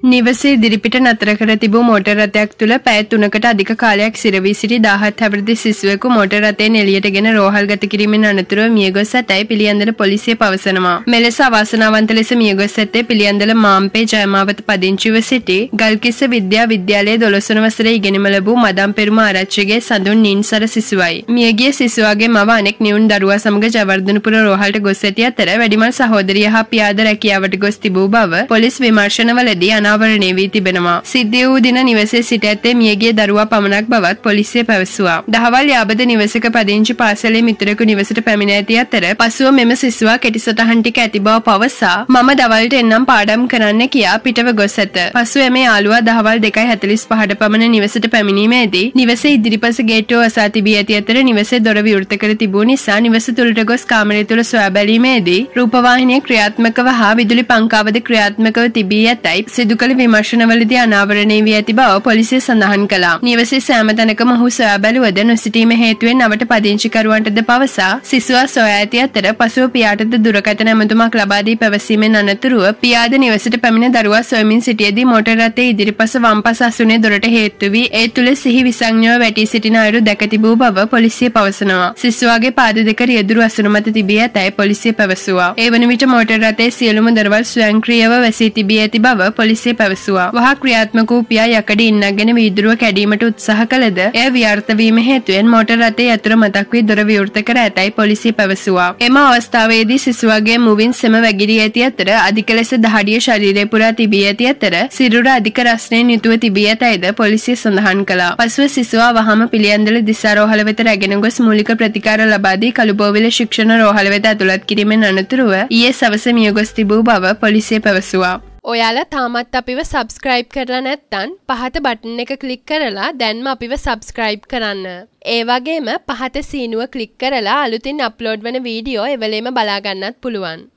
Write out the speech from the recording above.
නිවසේ ඉදිරිපිට නතර කර තිබූ මෝටර් රථයක් තුළ පැය 3කට අධික කාලයක් සිරවී සිටි 17 හැවිරිදි සිසුවෙකු මෝටර් රථයෙන් එළියටගෙන රෝහල්ගත කිරීමෙන් අනතුරුව මියගොස් ඇතැයි පිළියන්දල පොලිසිය පවසනවා. මෙලෙස අවාසනාවන්ත ලෙස මියගොස් ඇත්තේ පිළියන්දල මාම්පේ ජයමාවත පදිංචිව සිටි ගල්කිස්ස විද්‍යා විද්‍යාලයේ 12 වන වසරේ ඉගෙනීම ලැබූ මදම් පෙරුම ආරච්චිගේ සඳුන් නින්සර සිසුවයි. මියගිය සිසුවාගේ මව අනෙක් නිවුන් දරුවා සමග ජයවර්ධනපුර රෝහලට ගොස් ඇති අතර වැඩිමල් සහෝදරිය හා පියාද රැකියාවට ගොස් තිබූ බව පොලිස් විමර්ශනවලදී අනාවරණය වී තිබෙනවා. සිද්ධ වූ දින නිවසේ සිට ඇත්තේ මියගිය දරුවා පමණක් බවත් පොලිසිය පැවසුවා. දහවල් යාබද නිවසක පදිංචි පාසලේ මිතුරෙකු නිවසට පැමිණ ඇති අතර පසුව මෙම සිසුවා කෙටි සටහන් ටික ඇති බව පවසා මම දවල්ට එන්නම් පාඩම් කරන්න කියා පිටව ගොස් ඇත. පසුව එම යාළුවා දහවල් 2:45ට පමණ නිවසට පැමිණීමේදී නිවසේ ඉදිරිපස ගේට්ටුව වසා තිබී ඇති අතර නිවසේ දොර විවෘත කර තිබූ නිසා නිවස තුළට ගොස් කාමරය තුළ සොයා බැලීමේදී රූපවාහිනිය ක්‍රියාත්මකව හා විදුලි පංකාවද ක්‍රියාත්මකව තිබී ඇතැයි සිදු කළ විමර්ශනවලදී අනාවරණය වී ඇති බව පොලිසිය සඳහන් කළා. නිවසේ සෑම තැනකම ඔහු සොයා බැලුවද නොසිටීම හේතුවෙන් අවට පදිංචිකරුවන්ටද පවසා සිසුවා සොයා ඇති අතර පසුව පියාටද දුරකථන ඇමතුමක් ලබා දී පැවසීමෙන් අනතුරුව පියාද නිවසට පැමිණ දරුවා සොයමින් සිටියේදී මෝටර් රථයේ ඉදිරිපස වම්පස අසුනේ දොරට හේතු වී ඒ තුළ සිහි විසංඥව වැටී සිටින අයුරු දැක තිබූ බව පොලිසිය පවසනවා. සිසුවාගේ පාද දෙක රියදුරු අසුන මත තිබී ඇතැයි පොලිසිය පැවසුවා. ඒ වන විට මෝටර් රථයේ සියලුම දොරවල් ස්වයංක්‍රීයව වැසී තිබී ඇති බව පොලිසිය පැවසුවා. වහා ක්‍රියාත්මක වූ පියා යකඩ ඉන්නක්ගෙන වීදුරුව කැඩීමට උත්සාහ කළද එය ව්‍යර්ථ වීම හේතුවෙන් මෝටර් රථයේ යතුර මතක් වී දොර විවෘත කර ඇතැයි පොලිසිය පැවසුවා. එම අවස්ථාවේදී සිසුවාගේ මුවින් සෙම වැගිරී ඇති අතර අධික ලෙස දහඩිය ශරීරය පුරා තිබී ඇති අතර සිරුර අධික රස්නයෙන් යුතුව තිබී ඇතැයිද පොලිසිය සඳහන් කළා. පසුව සිසුවා වහාම පිළියන්දල දිසා රෝහල වෙත රැගෙන ගොස් මූලික ප්‍රතිකාර ලබා දී කළුබෝවිල ශික්ෂණ රෝහල වෙත ඇතුළත් කිරීමෙන් අනතුරුව ඊයේ සවස මියගොස් තිබූ බව පොලිසිය පැවසුවා. ඔයාලා තාමත් අපිව සබ්ස්ක්‍රයිබ් කරලා නැත්නම් පහත බටන් එක ක්ලික් කරලා දැන්ම අපිව සබ්ස්ක්‍රයිබ් කරන්න. ඒ වගේම පහත සීනුව ක්ලික් කරලා අලුතින් අප්ලෝඩ් වන වීඩියෝ එවලේම බලා ගන්නත් පුළුවන්.